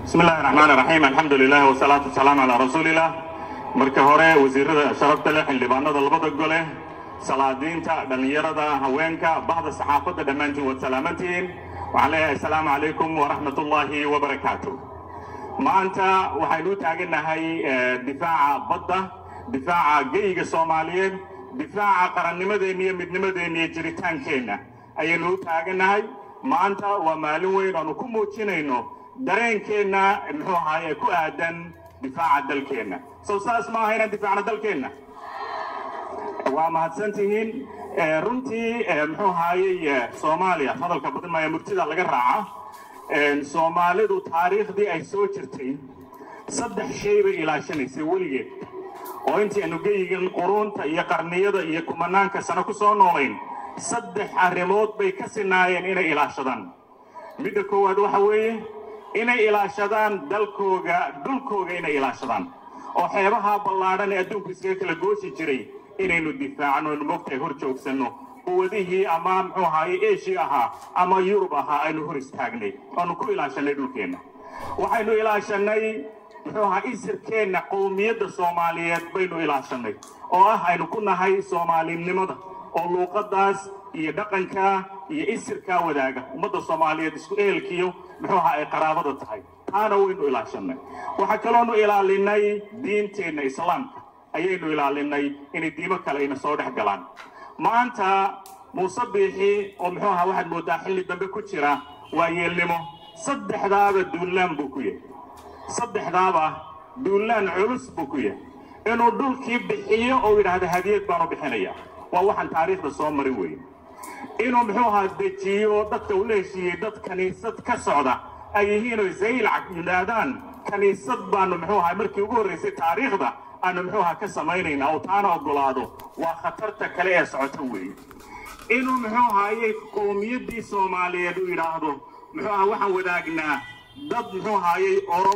بسم الله الرحمن الرحيم الحمد لله والصلاة والسلام على رسول الله marka hore wasiirada sharafta leh xildhibaanada labada gole salaadiinta dhalinyarada haweenka bahda saxaafadda dhamaantiin wad salaamantiin waxaan leeyahay assalaamu calaykum waraxmatullaahi wabarakaatuh maanta waxaynu taaganahay difaaca badda difaaca geyga Soomaaliyeed difaaca qarannimadeena iyo midnimadeena iyo jiritaankeenna ayaynu taaganahay maanta waa maalin weyn oo ku muujinayno dareenkeena muxuu ahaayay ku aadan difaaca dalkeena soo saas ma ahayna difaaca dalkeena waa mahadsantihiin runtii muxuu ahaayay Soomaaliya hadalka badan ma murtida laga raaca Soomaalidu taariikhdii ay soo jirtay saddex shay bay ilaashanaysay weligeed oo intii aanu geeyigan qurunta iyo qarniyada iyo kumanaanka sano ku soo noolayn saddex arrimood bay ka sinaayeen inay ilaashadaan midda koowaad waxa weeye inay ilaashadaan dalkooga dhulkooga inay ilaashadaan oo xeebaha ballaadhan ee adduunka iskaga kala gooshi jiray inaynu difaacno moogtay hor joogsano quwadihii ama muxuu ahaayay Asia ahaa ama Yurub ahaa aynu hor istaagnay oo ku ilaashanay dhulkeena waxaynu ilaashanay muxuu ahaa isirkeena qowmiyadda Soomaaliyeed baynu ilaashanay oo ah aynu ku nahay Soomaalinimada oo luuqadaas iyo dhaqanka iyo isirka wadaaga ummadda Soomaaliyeed isku eelkiyo muxuu ahaa ay qaraabada tahay taana waynu ilaashanay waxa kaloonu ilaalinay diinteena islaamka ayaynu ilaalinay inay diimo kale ina soo dhex galaan maanta Muuse Biixi oo muxuu ahaa waxaad moodaa xilli dambe ku jira waa yeelnimo saddexdaaba duulaan buu ku yahay saddexdaaba duulaan culus buu ku yahay inuu dhulkii bixiyo oo yiraahdo hadiyad baan u bixinayaa waa waxaan taariikhda soo marin weyn inuu muxuu ahaa dejiyo dadka u leeshiyay dad kaniisad ka socda ay yihiin oo Zaylac yiraadaan kaniisad baan muxuu ahaa markii ugu horeysay taariikhda aanu muxuu ahaa ka sameynayna oo taana ogolaado waa khatarta kale ee socota weyn inuu muxuu ahaayay qowmiyadii Soomaaliyeed u yiraahdo muxuu ahaa waxaan wadaagnaa dad muxuu ahaayay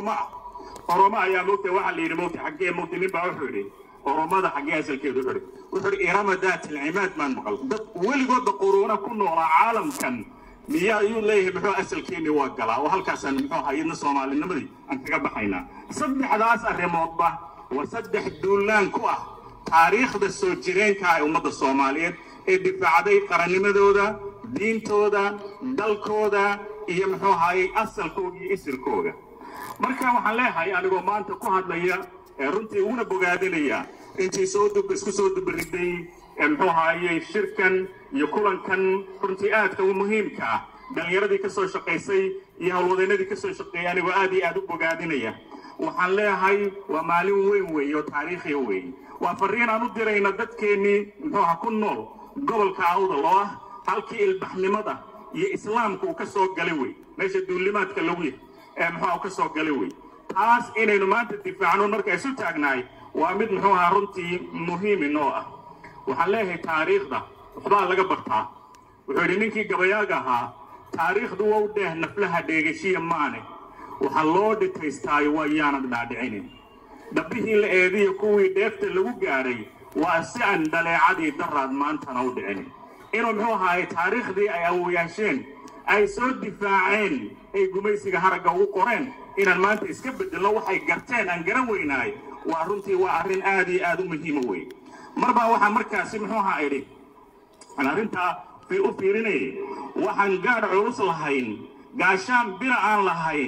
Oromo ayaa moogtay waxa la yiri moogtay xagee moogtay nin baa wuxuu yiri oromada xagee asalkeedu wuxuu irama daat al-imaad man maqal dad weligood quruuna ku noolaa caalamkan miyaa uu leeyahay muxuu asalkeeni waa galaa oo halkaas aan muxuu ahaayay Soomaalinimadii aan kaga baxaynaa saddexdaas arrimoodba waa saddex duulaan ku ah taariikhda soo jireenka ee ummadda Soomaaliyeed ee difaacaday qarannimadooda diintooda dalkooda iyo muxuu ahaayay asalkooda iyo isirkooda marka waxaan leeyahay anigoo maanta ku hadlaya runtii una bogaadinaya intii isku soo dubriday muxuu ahaayay shirkan iyo kulankan runtii aadka u muhiimka ah dhalinyaradii ka soo shaqeysay iyo hawlwadeennadii ka soo shaqeeyay anigoo aad u bogaadinaya waxaan leeyahay waa maalin weyn weey oo taariikhi weey waa fariin aan u dirayna dadkeenii muxuu ahaa ku nool gobolka Awdal oo ah halkii ilbaxnimada iyo islaamku ka soo galay weey meesha duulimaadka lagu yahay muxuu ka soo galay weey taas inaynu maanta difaacno marka isu taagnaay waa mid muxuu ahaa runtii muhiim inoo ah waxaan leeyahay taariikhda waxbaa laga bartaa wuxuu yidhi ninkii gabayaaga ahaa taariikhdu waa u dheeh naflaha dheegashiya maane waxaa loo dhitaystaayo waa yaanad dhaadhicinin dhabbihii la eediyo kuwii dheefta lagu gaadhay waa si aan dhaleecadii daraad maantana u dhicinin inuu muxuu ahaayay taariikhdii ay awoyaasheen ay soo difaaceen ay gumaysiga haragga ugu qoreen inaan maanta iska bedelo waxay garteen aan garan weynaay waa runtii waa arrin aad iyo aad u muhiim weey marba waxa markaasi muxuu ahaa idhi aan arrinta u fiirinay waxaan gaar culus lahayn gaashaan bira aan lahayn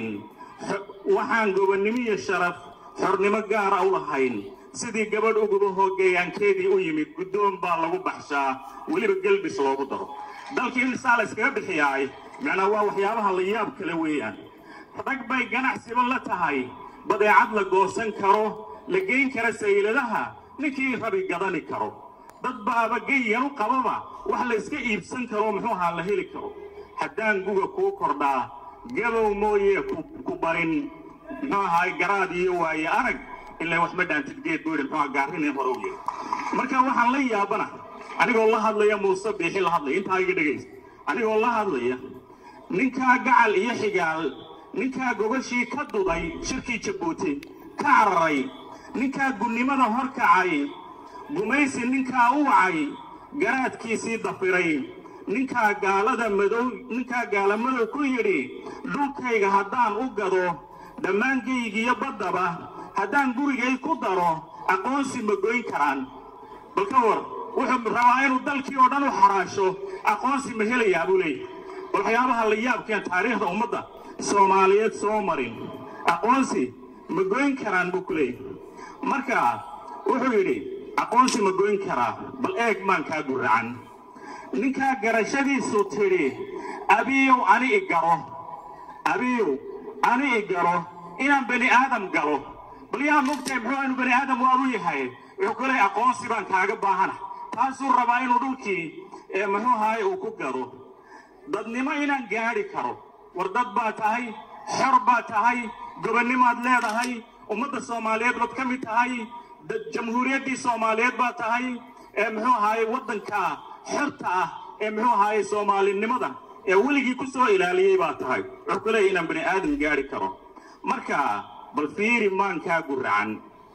waxaan gobonnimo iyo sharaf xornimo gaar ah u lahayn sidii gabadh ugu hoggaankeedii u yimid guddoon baa lagu baxshaa weliba galbis loogu daro dalkii in saal iskaga bixiyay macna waa waxyaabaha la yaab kale weeyaan rag bay ganacsiba la tahay badeecad la goosan karo la geyn kara sayladaha ninkii rabi gadani karo dad baaba geeyan u qababa wax la iska iibsan karo muxuu ahaa la heli karo haddaan guga ku kordhaa gabow mooye ku barin muxuu ahaa garaad iyo waaye arag ilaa wax ma dhaantid geed buu muxuu ahaa gaarin hore u yahay marka waxaan la yaabana anigoo la hadlaya Muuse Biixi la hadlay inta iga dhageysta anigoo la hadlaya ninka gacal iyo xigaal ninka gobashii ka duday shirkii Jabuuti ka cararay ninka gunnimada horkacay gumaysi ninka u wacay garaadkiisii dafiray ninka gaalada madow ninka gaalamada ku yiri dhulkayga haddaan u gado dhammaankaygii baddaba haddaan gurigay ku daro aqoonsi ma goyn karaan bal ka war wuxuu rabaa inuu dalkii oo dhan u xaraasho aqoonsi ma helayaa buu leeyahay waxyaabaha la yaabkeen taariikhda ummadda Soomaaliyeed soo marin aqoonsi ma goyn karaan buu ku leeyahay marka wuxuu yidhi aqoonsi ma goyn karaa bal eeg maan kaa guracan ninkaa garashadiisu tidhi abiyow ani igaro inaan bani aadam galo bal yaa mugtay muxuu inuu bani aadam waadu yahay wuxuu ku leeyahay aqoonsi baan kaaga baahana taasuu rabaa inuu dhulkii muxuu ahaay uu ku gado dadnimo inaan gaadhi karo war dad baa tahay xor baa tahay gobonnimaad leedahay ummadda Soomaaliyeed baad ka mid tahay jamhuuriyaddii Soomaaliyeed baa tahay muxuu ahaay waddanka xorta ah muxuu ahaay Soomaalinimada weligii ku soo ilaaliyay baa tahay wuxuu ku leeyahay inaan bani aadam gaadhi karo marka bal fiiri maankaa guracan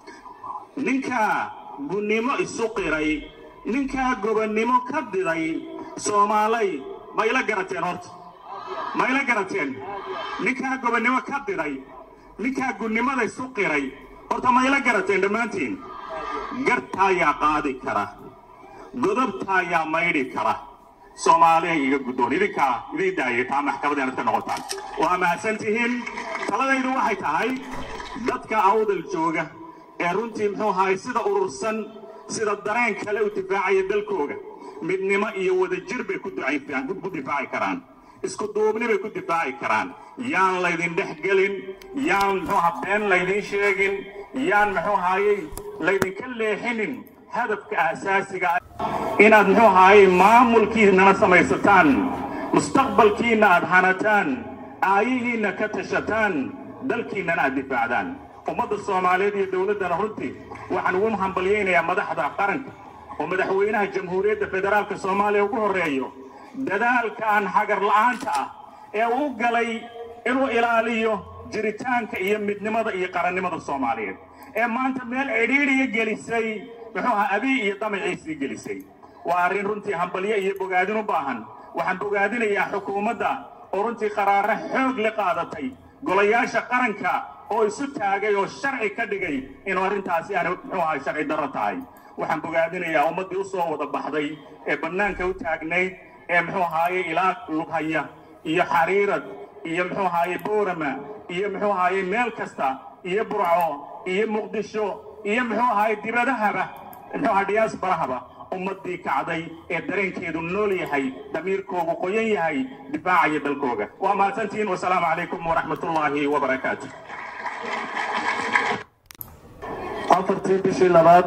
ninkaa gunnimo isu qiray ninkaa gobonnimo ka diday Soomaalay ma ila garateen horta ma ila garateen ninkaa gobonnimo ka diday ninkaa gunnimada isu qiray horta ma ila garateen dhammaantiin gartaa yaa qaadi kara godobtaa yaa maydhi kara Soomaaliya iga guddoon idinkaa idin daayay taa maxkamadeena ka noqotaan waa mahadsantihiin taladaydu waxay tahay dadka awdal jooga runtii muxuu ahaay sida urursan sida dareen kale u difaacaya dalkooga midnimo iyo wadajir bay ku difaaci karaan isku duubni bay ku difaaci karaan yaan laydin dhex gelin yaan muxuu ahaa been laydin sheegin yaan muxuu ahaayey laydinka leexinin hadafka asaasiga inaad muxuu ahaayey maamulkiinana samaysataan mustaqbalkiina aad hanataan aayihiina ka tashataan dalkiinana aad difaacdaan ummadda Soomaaliyeed iyo dawladda runtii waxaan ugu hambaliyeynayaa madaxda qaranka oo madaxweynaha jamhuuriyadda federaalka Soomaaliya ugu horeeyo dadaalka aan hagar la'aanta ah uu galay inuu ilaaliyo jiritaanka iyo midnimada iyo qarannimada Soomaaliyeed maanta meel cidhiidhiga gelisay muxuu ahaa abiy iyo damaciisii gelisay waa arrin runtii hambaliye iyo bogaadin u baahan waxaan bogaadinayaa xukuumadda oo runtii qaraaro xoog la qaadatay golayaasha qaranka oo isu taagay oo sharci ka dhigay inuu arrintaasi aan muxuu ahaa sharci darro tahay waxaan bogaadinayaa ummaddii u soo wada baxday bannaanka u taagnayd muxuu ahaayey ilaa lughaya iyo xariirad iyo muxuu ahaayey boorama iyo muxuu ahaayey meel kasta iyo burco iyo muqdisho iyo muxuu ahaayey dibadahaba muxuu ahaa diyaasbarahaba ummaddii kacday dareenkeedu nool yahay damiirkoogu qoyan yahay difaacaya dalkooga waa mahadsantihiin wasalaamu calaykum waraxmatullaahi wabarakaatu afartii bishii labaad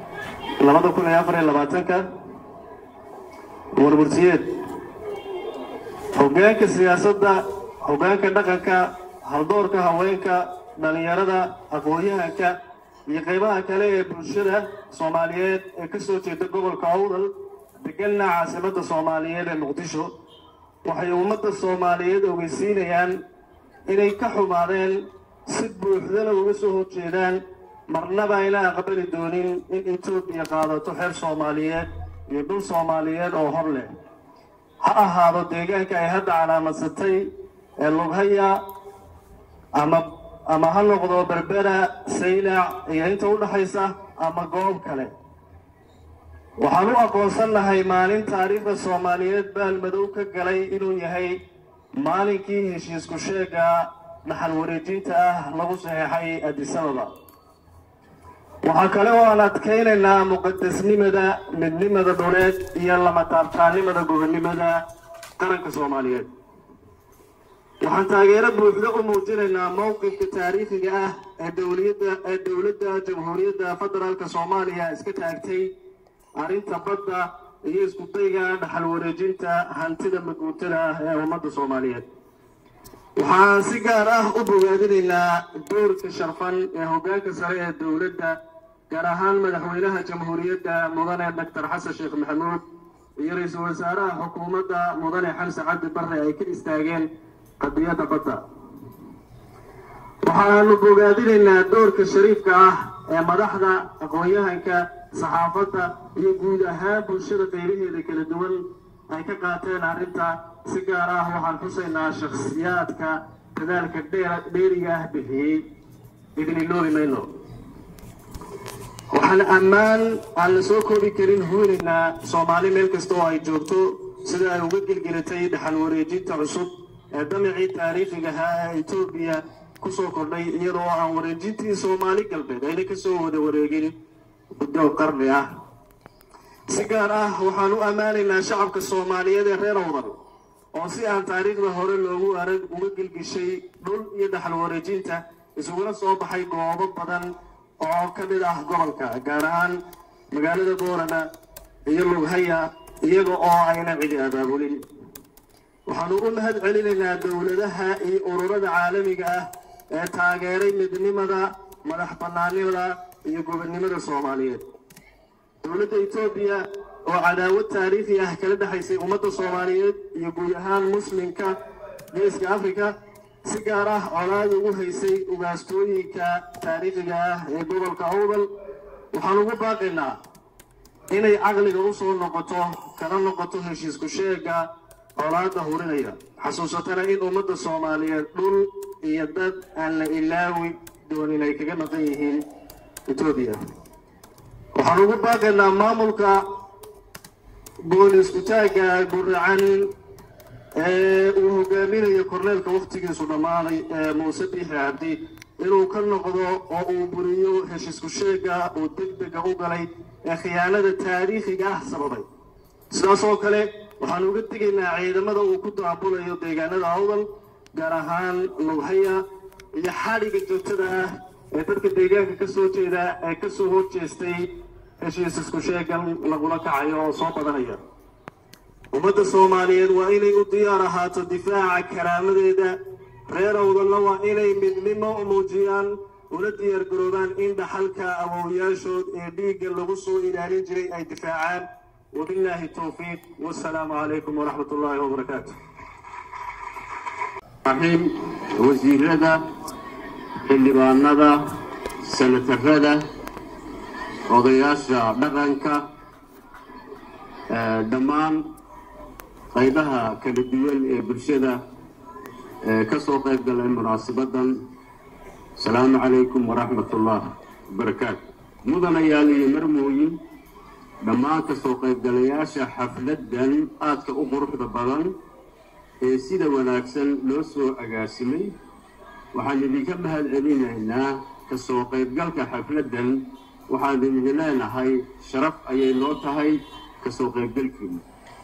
2024 warbursiyeed hoggaanka siyaasadda hoggaanka dhaqanka haldoorka haweenka dhalinyarada aqoon-yahanka iyo qaybaha kale ee bulshada Soomaaliyeed ee ka soo jeeda gobolka Awdal deganna caasimadda Soomaaliyeed ee Muqdisho waxay ummadda Soomaaliyeed ogeysiinayaan inay ka xumaadeen si buuxda uga soo horjeedaan marnaba ayna aqbali doonin in Itoobiya qaadato xeer Soomaaliyeed iyo dhul Soomaaliyeed oo hor leh ha ahaado deegaanka ay hadda calaamadsatay ee Lughaya ama ha noqdo Berbera Saylac iyo inta u dhaxaysa ama goob kale waxaan u aqoonsanahay maalin taariikhda Soomaaliyeed baalmadow ka galay inuu yahay maalinkii heshiisku sheega dhaxal wareejinta lagu saxeexay Addis Ababa waxaa kale oo aan adkaynaynaa muqaddasnimada midnimada dhuleed iyo lama taabtaannimada gobonnimada qaranka Soomaaliyeed waxaan taageero buuxda u muujinaynaa mowqifka taariikhiga ah ee dawladda jamhuuriyadda federaalka Soomaaliya iska taagtay arrinta badda iyo isku dayga dhaxal wareejinta hantida maguurtada ah ee ummadda Soomaaliyeed waxaan si gaar ah u bogaadinaynaa doorka sharfan ee hoggaanka sare ee dawladda gaar ahaan madaxweynaha jamhuuriyadda mudane Dr. Xasan Sheekh Maxamuud iyo ra'iisul wasaaraha xukuumadda mudane Xamse Cabdi Barre ay ka istaageen qadiyadda badda waxaanu bogaadinaynaa doorka shariifka ah ee madaxda aqoon-yahanka saxaafadda iyo guud ahaan bulshada qaybaheeda kala duwan ay ka qaateen arrinta si gaar ah waxaan xusaynaa shakhsiyaadka dadaalka dheeriga ah bixiyey idin iloobi mayno. waxaan ammaan aan la soo koobi karin huwinaynaa Soomaali meel kasta oo ay joogto sida ay uga gelgelatay dhaxal wareejinta cusub ee damicii taariikhiga ahaa ee Itoobiya ku soo kordhay iyadoo aan wareejintii Soomaali galbeed ayna ka soo wada wareegin muddo qarni ah. si gaar ah waxaan u ammaanaynaa shacabka Soomaaliyeed ee reer Awdal oo si aan taariikhda hore loogu arag uga gelgishay dhul iyo dhaxal wareejinta isuguna soo baxay goobo badan oo ka mid ah gobolka gaar ahaan magaalada Boorana iyo Lughaya iyaga oo ayna cidi abaabulin. waxaan ugu mahad celinaynaa dowladaha iyo ururada caalamiga ah ee taageeray midnimada madax bannaanida iyo gobonnimada Soomaaliyeed. dowladda Itoobiya oo cadaawad taariikhi ah kala dhaxaysay ummadda Soomaaliyeed iyo guud ahaan muslimka geeska Afrika si gaar ah colaad ugu haysay ugaastooyinka taariikhiga ah ee gobolka Awdal. waxaan ugu baaqaynaa inay caqliga u soo noqoto kana noqoto heshiisku sheega colaadda hurinaya xasuusatana in ummadda Soomaaliyeed dhul iyo dad aan la ilaawi doonin ay kaga maqan yihiin Itoobiya. waxaan ugu baaqaynaa maamulka boolisku taaga guracan uu hogaaminayo korneelka waqtigiisu dhammaaday Muuse Biixi Cabdi inuu ka noqdo oo uu buriyo heshiisku sheega uu degdega u galay ee khiyaanada taariikhiga ah sababay. sidaas oo kale waxaan uga digaynaa ciidamada uu ku daabulayo deegaanada Awdal gaar ahaan Lughaya iyo xadhiga joogtada ah ee dadka deegaanka ka soo jeeda ee ka soo horjeestay heshiisku sheegan lagula kacayo oo soo badanaya. ummadda Soomaaliyeed waa inay u diyaar ahaato difaaca karaamadeeda. reer Awdalna waa inay midnimo muujiyaan una diyaar garoobaan in dhaxalka awoowayaashood ee dhiigga lagu soo ilaalin jiray ay difaacaan. وبالله التوفيق والسلام عليكم ورحمة الله وبركاته. رحيم وزير هذا اللي باندا سنة هذا وضياش بغنك دمان قيدها كالدول برشدة كسوق يقدل المناسبة. السلام عليكم ورحمة الله وبركاته. مدن يالي مرموين dhammaan ka soo qaybgalayaasha xafladdan aadka u quruxda badan ee sida wanaagsan loo soo agaasimay waxaan idinka mahad celinaynaa ka soo qaybgalka xafladdan. waxaan idin leenahay sharaf ayay noo tahay ka soo qaybgalkiina.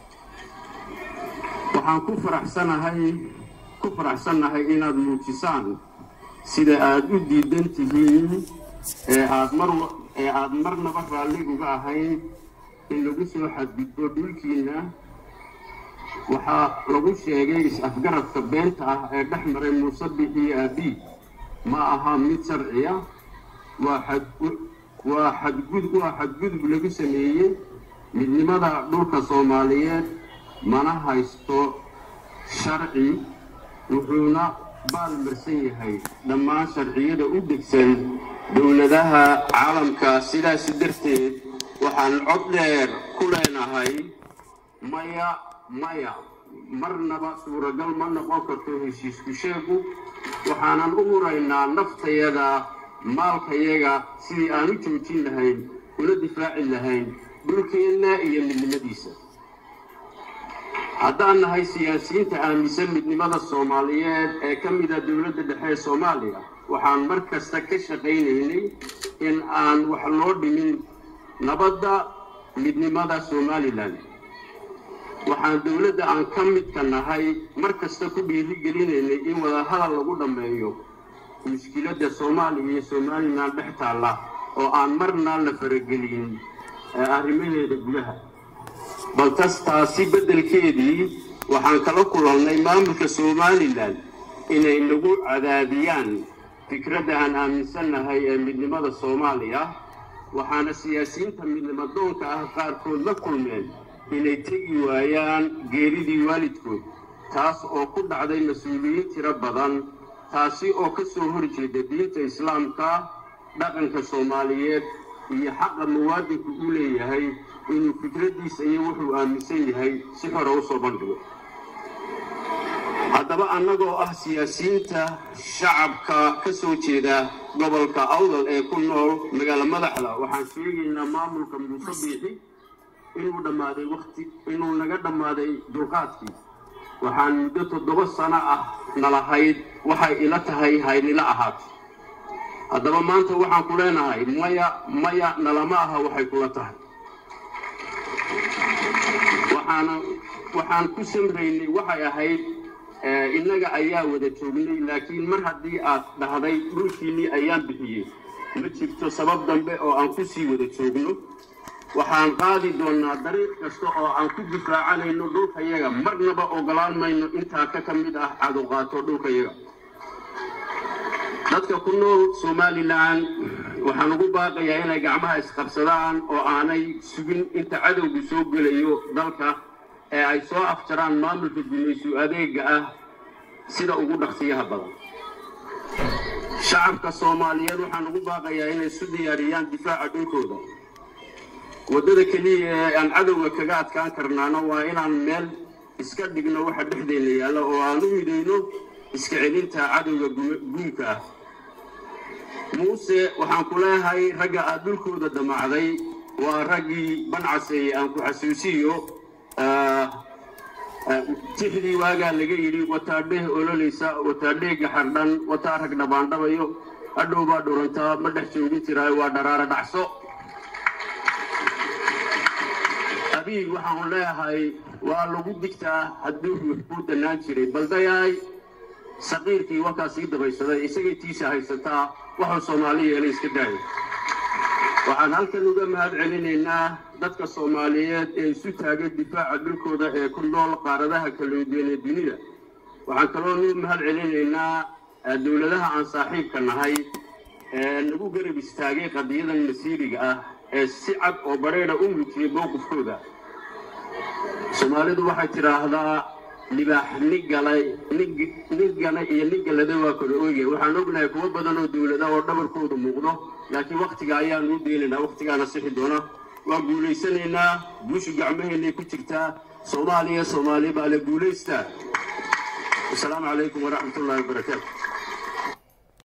waxaan ku faraxsanahay inaad muujisaan sida aad u diidan tihiin ee aad marnaba raalli uga ahayn in lagu soo xadgudbo dhulkiina. waxaa lagu sheegay is-afgaradka beenta ah ee dhex maray Muuse Biixi iyo Abiy ma aha mid sharciya. waa xadgudub lagu sameeyey midnimada dhulka Soomaaliyeed mana haysto sharci wuxuuna baalmarsan yahay dhammaan sharciyada u degsan dowladaha caalamka. sidaas darteed waxaan cod dheer ku leenahay maya marnaba suuragal ma noqon karto heshiisku sheegu. waxaanan u huraynaa naftayada maalkayaga sidii aan u joojin lahayn una difaaci lahayn dhulkeenna iyo midnimadiisa. haddaan nahay siyaasiyiinta aaminsan midnimada Soomaaliyeed ee ka mid ah dowladda dhexe ee Soomaaliya waxaan mar kasta ka shaqaynaynay in aan wax loo dhimin nabadda midnimada Somaliland. waxaan dowladda aan ka midka nahay mar kasta ku dhiirigelinaynay in wada hadal lagu dhameeyo mushkiladda Soomaaliya iyo Somaliland dhex taalla oo aan marna la faragelin arrimaheeda gudaha. bal taasi beddelkeedii waxaan kala kulannay maamulka Somaliland inay nagu cadaadiyaan fikradda aan aaminsanahay ee midnimada Soomaaliya. waxaana siyaasiyiinta midnimadoonka ah qaarkood la kulmeen inay tegi waayaan geeridii waalidkood taas oo ku dhacday mas-uuliyiin tiro badan. taasi oo ka soo horjeeda diinta Islaamka, dhaqanka Soomaaliyeed iyo xaqa muwaadinku u leeyahay inuu fikradiisa iyo wuxuu aaminsan yahay si xor ah u soo bandhigo. haddaba annagoo ah siyaasiyiinta shacabka ka soo jeeda gobolka awdal ee ku nool magaalo madaxda waxaan sheegaynaa maamulka muuse biixi inuu naga dhammaaday dulqaadkii waxaan muddo 7 sano ah nalahayd waxay ila tahay haynila ahaatay haddaba maanta waxaan ku leenahay maya nalama aha waxay kula tahay waxaan ku samraynay waxay ahayd innaga ayaa wada joognay laakiin mar haddii aad dhahday dhulkiinnii ayaan bixiyey ma jirto sabab dambe oo aan ku sii wada joogno waxaan qaadi doonaa dariiq kasta oo aan ku difaacanayno dhulkayaga marnaba ogolaan mayno intaa ka mid ah cadow qaato dhulkayaga dadka ku nool Somaliland waxaan ugu baaqayaa inay gacmaha isqabsadaan oo aanay sugin inta cadowgu soo gelayo dalka ee ay soo afjaraan maamulka gumayso adeega ah sida ugu dhaqsiyaha badan shacabka Soomaaliyeed waxaan ugu baaqayaa inay isu diyaariyaan difaaca dhulkooda wadada kaliya ee aan cadowga kaga adkaan karnaano waa inaan meel iska dhigno waxa dhexdeena yaala oo aan u mideyno iska celinta cadowga guunka ah muuse waxaan ku leeyahay ragga aad dhulkooda damacday waa raggii bancasay aan ku xasuusiyo tixdii waagaa laga yidhi wataadheeh ololeysa wataadheega xardhan wataa rag dhabaandhabayo hadhow baa dhurantaa ma dhex joogin jiraayo waa dharaara dhacso abiy waxaan leeyahay waa lagu digtaa hadduu ruux ku dhanaan jiray baldayaay saqiirkii wakaa sii dabaysaday isagay tiisa haysataa wuxuu Soomaali yeelay iska daayay waxaan halkan uga mahad celinaynaa dadka Soomaaliyeed ee isu taagay difaaca dhulkooda ee ku nool qaaradaha kala duwan ee dunida waxaan kaloo u mahad celinaynaa dawladaha aan saaxiibka nahay ee nagu garab istaagay qadiyadan masiiriga ah ee si cad oo bareera u muujiyay mowqifkooda Soomaalidu waxay tiraahdaa libaax nigalay iyo nigalada waa kala ooyay waxaan ognahay kuwa badan oo dawladaha oo dhabarkooda muuqdo laakiin waqtiga ayaan u deelinaa waqtigaana sixi doona waa guuleysanaynaa guushu gacmaheena ku jirtaa Soomaaliya baa la guuleystaa. Assalaamu calaykum wa rahmatullahi wa barakaatuh.